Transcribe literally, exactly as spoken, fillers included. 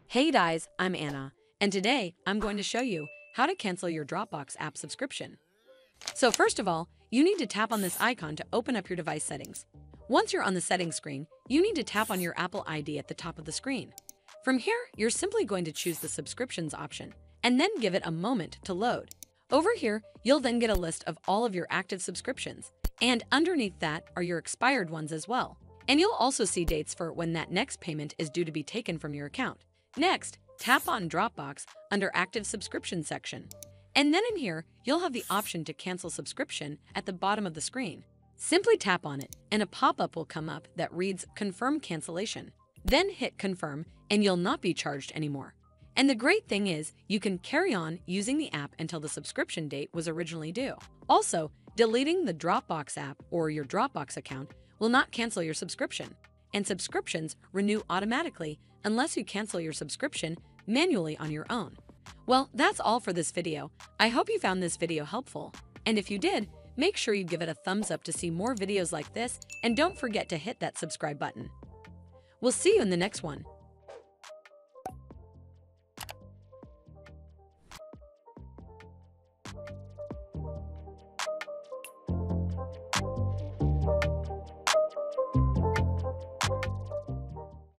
Hey guys, I'm Anna, and today I'm going to show you how to cancel your Dropbox app subscription. So first of all, you need to tap on this icon to open up your device settings. Once you're on the settings screen, you need to tap on your Apple I D at the top of the screen. From here, you're simply going to choose the subscriptions option, and then give it a moment to load. Over here, you'll then get a list of all of your active subscriptions, and underneath that are your expired ones as well. And you'll also see dates for when that next payment is due to be taken from your account. Next, tap on Dropbox under Active Subscription section. And then in here, you'll have the option to cancel subscription at the bottom of the screen. Simply tap on it, and a pop-up will come up that reads Confirm Cancellation. Then hit Confirm, and you'll not be charged anymore. And the great thing is, you can carry on using the app until the subscription date was originally due. Also, deleting the Dropbox app or your Dropbox account will not cancel your subscription, and subscriptions renew automatically unless you cancel your subscription manually on your own. Well, that's all for this video. I hope you found this video helpful, and if you did, make sure you give it a thumbs up to see more videos like this, and don't forget to hit that subscribe button. We'll see you in the next one.